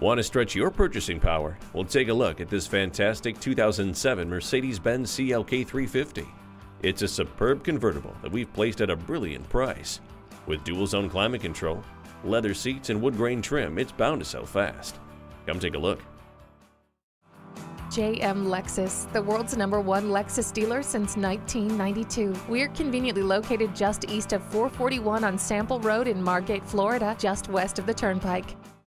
Want to stretch your purchasing power? Well, take a look at this fantastic 2007 Mercedes-Benz CLK350. It's a superb convertible that we've placed at a brilliant price. With dual-zone climate control, leather seats, and wood grain trim, it's bound to sell fast. Come take a look. JM Lexus, the world's #1 Lexus dealer since 1992. We're conveniently located just east of 441 on Sample Road in Margate, Florida, just west of the Turnpike.